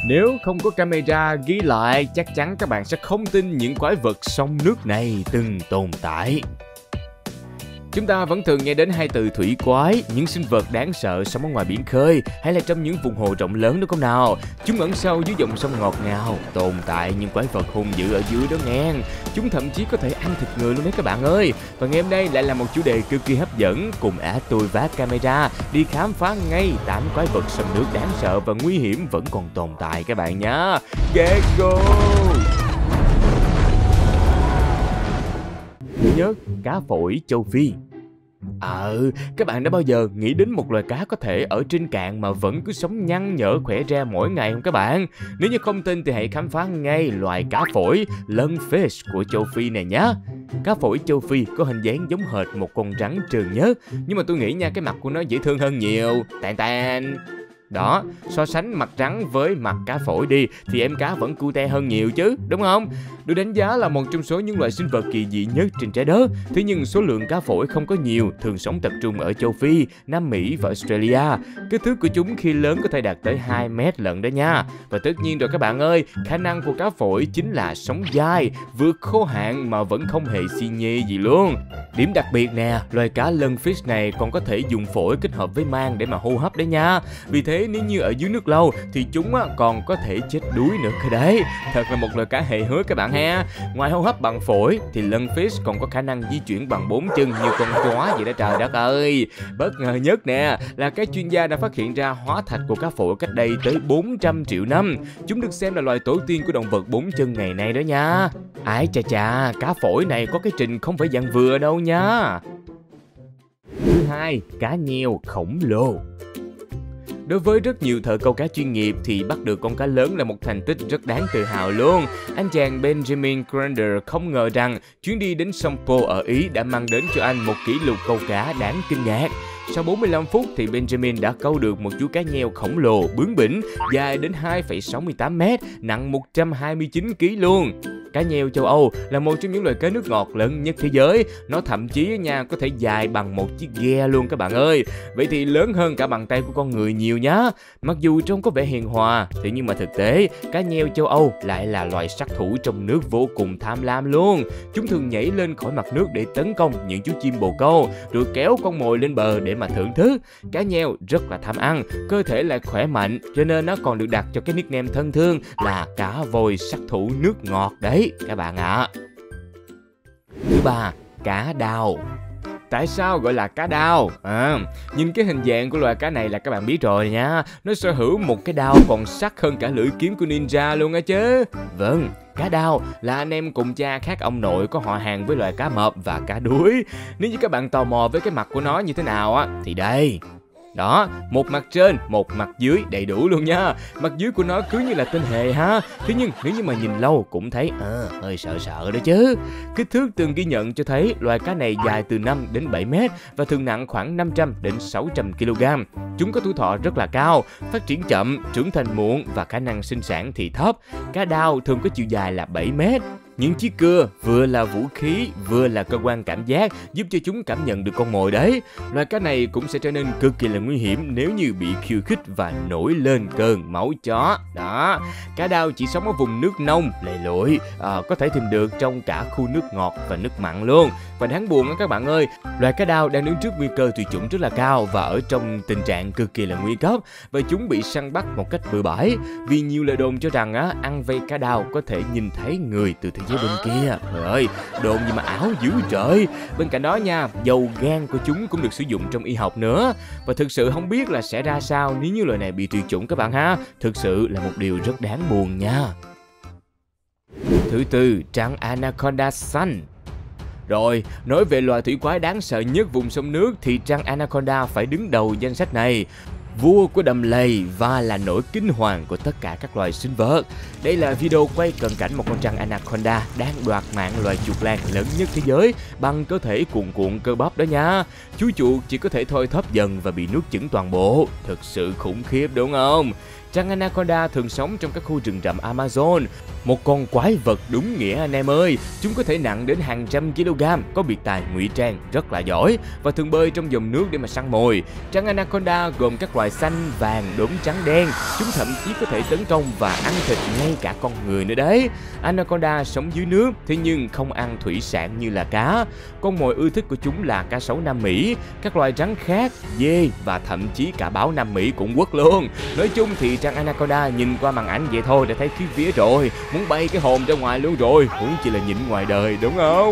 Nếu không có camera ghi lại, chắc chắn các bạn sẽ không tin những quái vật sông nước này từng tồn tại. Chúng ta vẫn thường nghe đến hai từ thủy quái, những sinh vật đáng sợ sống ở ngoài biển khơi hay là trong những vùng hồ rộng lớn đúng không nào? Chúng ẩn sâu dưới dòng sông ngọt ngào, tồn tại những quái vật hung dữ ở dưới đó nghe. Chúng thậm chí có thể ăn thịt người luôn đấy các bạn ơi. Và ngày hôm nay lại là một chủ đề cực kỳ hấp dẫn, cùng tôi vác camera đi khám phá ngay 8 quái vật sông nước đáng sợ và nguy hiểm vẫn còn tồn tại các bạn nhé. Get go! Thứ nhất, cá phổi châu Phi. Các bạn đã bao giờ nghĩ đến một loài cá có thể ở trên cạn mà vẫn cứ sống nhăn nhở khỏe ra mỗi ngày không các bạn? Nếu như không tin thì hãy khám phá ngay loài cá phổi lungfish của châu Phi này nhé. Cá phổi châu Phi có hình dáng giống hệt một con rắn trơn nhớt, nhưng mà tôi nghĩ nha, cái mặt của nó dễ thương hơn nhiều. Tàn. Đó, so sánh mặt rắn với mặt cá phổi đi thì em cá vẫn cute hơn nhiều chứ, đúng không? Được đánh giá là một trong số những loài sinh vật kỳ dị nhất trên trái đất. Thế nhưng số lượng cá phổi không có nhiều, thường sống tập trung ở châu Phi, Nam Mỹ và Australia. Kích thước của chúng khi lớn có thể đạt tới 2 mét lận đó nha. Và tất nhiên rồi các bạn ơi, khả năng của cá phổi chính là sống dai, vượt khô hạn mà vẫn không hề xi nhê gì luôn. Điểm đặc biệt nè, loài cá lungfish này còn có thể dùng phổi kết hợp với mang để mà hô hấp đấy nha. Vì thế nếu như ở dưới nước lâu thì chúng còn có thể chết đuối nữa cơ đấy. Thật là một loài cá hề hước các bạn ha. Ngoài hô hấp bằng phổi thì lungfish còn có khả năng di chuyển bằng 4 chân như con chó vậy đó trời đất ơi. Bất ngờ nhất nè là các chuyên gia đã phát hiện ra hóa thạch của cá phổi cách đây tới 400 triệu năm. Chúng được xem là loài tổ tiên của động vật 4 chân ngày nay đó nha. Ái chà, cá phổi này có cái trình không phải dạng vừa đâu nha. Thứ hai, cá nheo khổng lồ. Đối với rất nhiều thợ câu cá chuyên nghiệp thì bắt được con cá lớn là một thành tích rất đáng tự hào luôn. Anh chàng Benjamin Grander không ngờ rằng chuyến đi đến sông Po ở Ý đã mang đến cho anh một kỷ lục câu cá đáng kinh ngạc. Sau 45 phút thì Benjamin đã câu được một chú cá nheo khổng lồ bướng bỉnh, dài đến 2,68 m, nặng 129 kg luôn. Cá nheo châu Âu là một trong những loài cá nước ngọt lớn nhất thế giới. Nó thậm chí nha có thể dài bằng một chiếc ghe luôn các bạn ơi. Vậy thì lớn hơn cả bàn tay của con người nhiều nhá. Mặc dù trông có vẻ hiền hòa, thế nhưng mà thực tế cá nheo châu Âu lại là loài sát thủ trong nước vô cùng tham lam luôn. Chúng thường nhảy lên khỏi mặt nước để tấn công những chú chim bồ câu, rồi kéo con mồi lên bờ để mà thưởng thức. Cá nheo rất là tham ăn, cơ thể lại khỏe mạnh, cho nên nó còn được đặt cho cái nickname thân thương là cá voi sát thủ nước ngọt đấy các bạn ạ. Thứ ba, cá đao. Tại sao gọi là cá đao? Nhìn cái hình dạng của loài cá này là các bạn biết rồi nha. Nó sở hữu một cái đao còn sắc hơn cả lưỡi kiếm của ninja luôn á chứ. Vâng, cá đao là anh em cùng cha khác ông nội, có họ hàng với loài cá mập và cá đuối. Nếu như các bạn tò mò với cái mặt của nó như thế nào á thì đây. Đó, một mặt trên, một mặt dưới đầy đủ luôn nha. Mặt dưới của nó cứ như là tên hề ha. Thế nhưng nếu như mà nhìn lâu cũng thấy hơi sợ sợ đó chứ. Kích thước từng ghi nhận cho thấy loài cá này dài từ 5 đến 7 mét và thường nặng khoảng 500 đến 600 kg. Chúng có tuổi thọ rất là cao, phát triển chậm, trưởng thành muộn và khả năng sinh sản thì thấp. Cá đao thường có chiều dài là 7 mét. Những chiếc cưa vừa là vũ khí, vừa là cơ quan cảm giác, giúp cho chúng cảm nhận được con mồi đấy. Loài cá này cũng sẽ trở nên cực kỳ là nguy hiểm nếu như bị khiêu khích và nổi lên cơn máu chó. Đó, cá đao chỉ sống ở vùng nước nông, lầy lội, có thể tìm được trong cả khu nước ngọt và nước mặn luôn. Và đáng buồn các bạn ơi, loài cá đao đang đứng trước nguy cơ tuyệt chủng rất là cao và ở trong tình trạng cực kỳ là nguy cấp, và chúng bị săn bắt một cách bừa bãi. Vì nhiều lời đồn cho rằng ăn vây cá đao có thể nhìn thấy người từ thế giới bên kia. Trời ơi, đồn gì mà ảo dữ trời. Bên cạnh đó nha, dầu gan của chúng cũng được sử dụng trong y học nữa. Và thực sự không biết là sẽ ra sao nếu như loài này bị tuyệt chủng các bạn ha. Thực sự là một điều rất đáng buồn nha. Thứ tư, trăng anaconda xanh. Rồi, nói về loài thủy quái đáng sợ nhất vùng sông nước thì trăng anaconda phải đứng đầu danh sách này. Vua của đầm lầy và là nỗi kinh hoàng của tất cả các loài sinh vật. Đây là video quay cận cảnh một con trăng anaconda đang đoạt mạng loài chuột lang lớn nhất thế giới bằng cơ thể cuồn cuộn cơ bắp đó nha. Chú chuột chỉ có thể thôi thóp dần và bị nuốt chửng toàn bộ. Thực sự khủng khiếp đúng không? Rắn anaconda thường sống trong các khu rừng rậm Amazon. Một con quái vật đúng nghĩa anh em ơi. Chúng có thể nặng đến hàng trăm kg, có biệt tài ngụy trang rất là giỏi và thường bơi trong dòng nước để mà săn mồi. Rắn anaconda gồm các loài xanh, vàng, đốm trắng đen. Chúng thậm chí có thể tấn công và ăn thịt ngay cả con người nữa đấy. Anaconda sống dưới nước, thế nhưng không ăn thủy sản như là cá. Con mồi ưa thích của chúng là cá sấu Nam Mỹ, các loài rắn khác, dê và thậm chí cả báo Nam Mỹ cũng quất luôn. Nói chung thì rắn anaconda nhìn qua màn ảnh vậy thôi đã thấy khiếp vía rồi, muốn bay cái hồn ra ngoài luôn rồi, huống chi là nhìn ngoài đời, đúng không?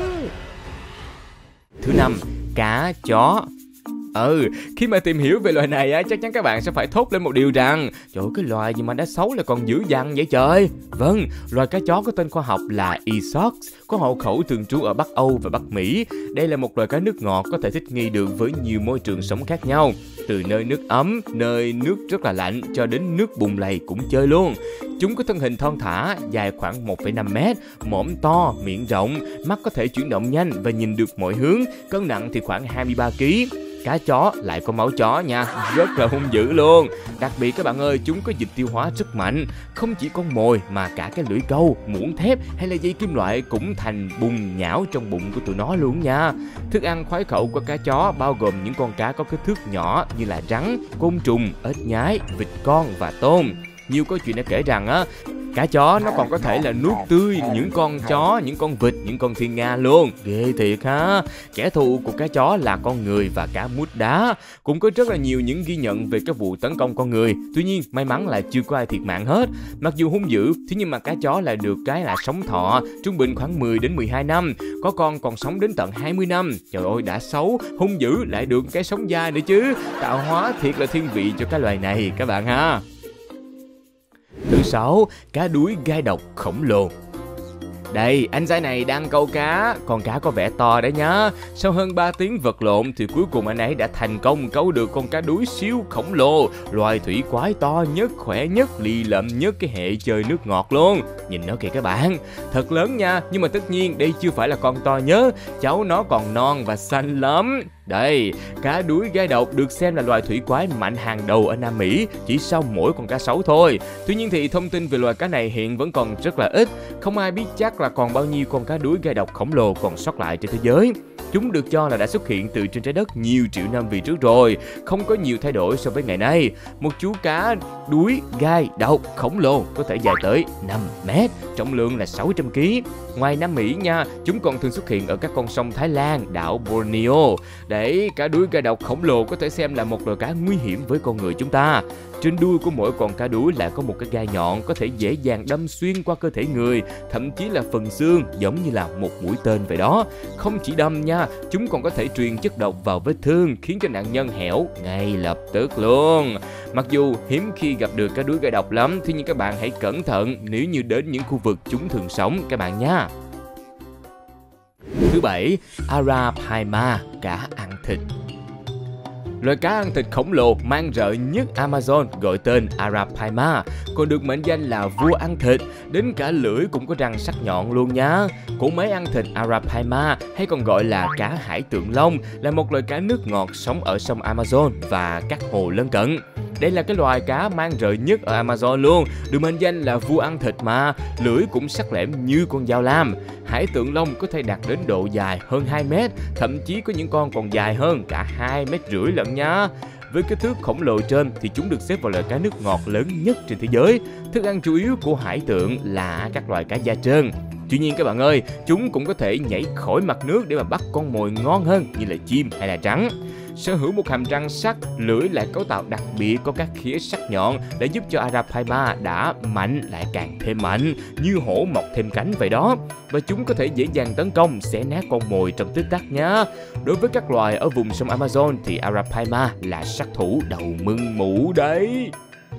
Thứ 5, cá chó. Khi mà tìm hiểu về loài này á, chắc chắn các bạn sẽ phải thốt lên một điều rằng trời ơi, cái loài gì mà đã xấu lại còn dữ dằn vậy trời. Vâng, loài cá chó có tên khoa học là Esox, có hộ khẩu thường trú ở Bắc Âu và Bắc Mỹ. Đây là một loài cá nước ngọt có thể thích nghi được với nhiều môi trường sống khác nhau, từ nơi nước ấm, nơi nước rất là lạnh cho đến nước bùn lầy cũng chơi luôn. Chúng có thân hình thon thả, dài khoảng 1,5 mét, mõm to, miệng rộng, mắt có thể chuyển động nhanh và nhìn được mọi hướng, cân nặng thì khoảng 23 kg. Cá chó lại có máu chó nha, rất là hung dữ luôn. Đặc biệt các bạn ơi, chúng có dịch tiêu hóa rất mạnh. Không chỉ con mồi mà cả cái lưỡi câu, muỗng thép hay là dây kim loại cũng thành bùn nhão trong bụng của tụi nó luôn nha. Thức ăn khoái khẩu của cá chó bao gồm những con cá có kích thước nhỏ như là rắn, côn trùng, ếch nhái, vịt con và tôm. Nhiều câu chuyện đã kể rằng á, cá chó nó còn có thể là nuốt tươi những con chó, những con vịt, những con thiên nga luôn. Ghê thiệt ha. Kẻ thù của cá chó là con người và cá mút đá. Cũng có rất là nhiều những ghi nhận về các vụ tấn công con người. Tuy nhiên may mắn là chưa có ai thiệt mạng hết. Mặc dù hung dữ, thế nhưng mà cá chó lại được cái là sống thọ, trung bình khoảng 10 đến 12 năm. Có con còn sống đến tận 20 năm. Trời ơi, đã xấu, hung dữ lại được cái sống dai nữa chứ. Tạo hóa thiệt là thiên vị cho cái loài này các bạn ha. Thứ 6, cá đuối gai độc khổng lồ. Đây, anh trai này đang câu cá, con cá có vẻ to đấy nhá. Sau hơn 3 tiếng vật lộn thì cuối cùng anh ấy đã thành công câu được con cá đuối siêu khổng lồ, loài thủy quái to nhất, khỏe nhất, lì lợm nhất cái hệ chơi nước ngọt luôn. Nhìn nó kìa các bạn, thật lớn nha, nhưng mà tất nhiên đây chưa phải là con to nhớ, cháu nó còn non và xanh lắm. Đây, cá đuối gai độc được xem là loài thủy quái mạnh hàng đầu ở Nam Mỹ, chỉ sau mỗi con cá sấu thôi. Tuy nhiên thì thông tin về loài cá này hiện vẫn còn rất là ít, không ai biết chắc là còn bao nhiêu con cá đuối gai độc khổng lồ còn sót lại trên thế giới. Chúng được cho là đã xuất hiện từ trên trái đất nhiều triệu năm về trước rồi, không có nhiều thay đổi so với ngày nay. Một chú cá đuối gai độc khổng lồ có thể dài tới 5 mét, trọng lượng là 600 kg. Ngoài Nam Mỹ nha, chúng còn thường xuất hiện ở các con sông Thái Lan, đảo Borneo. Đấy, cá đuối gai độc khổng lồ có thể xem là một loài cá nguy hiểm với con người chúng ta. Trên đuôi của mỗi con cá đuối lại có một cái gai nhọn có thể dễ dàng đâm xuyên qua cơ thể người, thậm chí là phần xương, giống như là một mũi tên vậy đó. Không chỉ đâm nha, chúng còn có thể truyền chất độc vào vết thương, khiến cho nạn nhân hẻo ngay lập tức luôn. Mặc dù hiếm khi gặp được cá đuối gai độc lắm, thế nhưng các bạn hãy cẩn thận nếu như đến những khu vực chúng thường sống các bạn nha. Thứ 7, Arapaima, cá ăn thịt. Loài cá ăn thịt khổng lồ mang rợ nhất Amazon gọi tên Arapaima, còn được mệnh danh là vua ăn thịt, đến cả lưỡi cũng có răng sắc nhọn luôn nhá. Củ máy ăn thịt Arapaima hay còn gọi là cá hải tượng long là một loài cá nước ngọt sống ở sông Amazon và các hồ lân cận. Đây là cái loài cá mang rợ nhất ở Amazon luôn, được mệnh danh là vua ăn thịt mà, lưỡi cũng sắc lẻm như con dao lam. Hải tượng long có thể đạt đến độ dài hơn 2 mét, thậm chí có những con còn dài hơn cả 2,5 mét lận nha. Với kích thước khổng lồ trên thì chúng được xếp vào loài cá nước ngọt lớn nhất trên thế giới. Thức ăn chủ yếu của hải tượng là các loài cá da trơn. Tuy nhiên các bạn ơi, chúng cũng có thể nhảy khỏi mặt nước để mà bắt con mồi ngon hơn như là chim hay là rắn. Sở hữu một hàm răng sắc, lưỡi lại cấu tạo đặc biệt có các khía sắc nhọn để giúp cho Arapaima đã mạnh lại càng thêm mạnh, như hổ mọc thêm cánh vậy đó. Và chúng có thể dễ dàng tấn công, xé nát con mồi trong tích tắc nhá. Đối với các loài ở vùng sông Amazon thì Arapaima là sát thủ đầu mưng mủ đấy.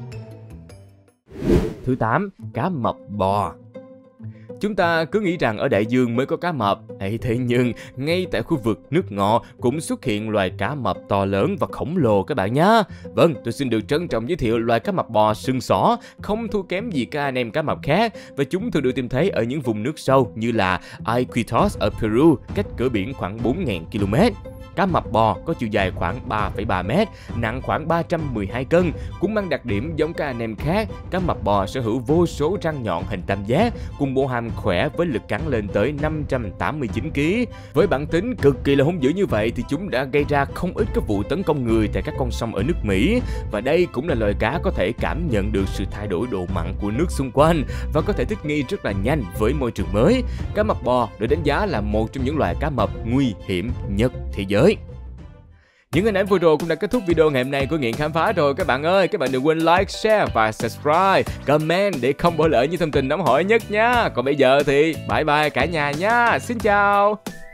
Thứ 8, cá mập bò. Chúng ta cứ nghĩ rằng ở đại dương mới có cá mập, thế nhưng ngay tại khu vực nước ngọt cũng xuất hiện loài cá mập to lớn và khổng lồ các bạn nhé. Vâng, tôi xin được trân trọng giới thiệu loài cá mập bò sừng sỏ, không thua kém gì các anh em cá mập khác, và chúng thường được tìm thấy ở những vùng nước sâu như là Iquitos ở Peru, cách cửa biển khoảng 4.000 km. Cá mập bò có chiều dài khoảng 3,3 m, nặng khoảng 312 cân, cũng mang đặc điểm giống các anh em khác. Cá mập bò sở hữu vô số răng nhọn hình tam giác, cùng bộ hàm khỏe với lực cắn lên tới 589 kg. Với bản tính cực kỳ là hung dữ như vậy thì chúng đã gây ra không ít các vụ tấn công người tại các con sông ở nước Mỹ, và đây cũng là loài cá có thể cảm nhận được sự thay đổi độ mặn của nước xung quanh và có thể thích nghi rất là nhanh với môi trường mới. Cá mập bò được đánh giá là một trong những loài cá mập nguy hiểm nhất thế giới. Những hình ảnh vừa rồi cũng đã kết thúc video ngày hôm nay của Nghiện Khám Phá rồi các bạn ơi. Các bạn đừng quên like, share và subscribe, comment để không bỏ lỡ những thông tin nóng hổi nhất nha. Còn bây giờ thì bye bye cả nhà nha. Xin chào.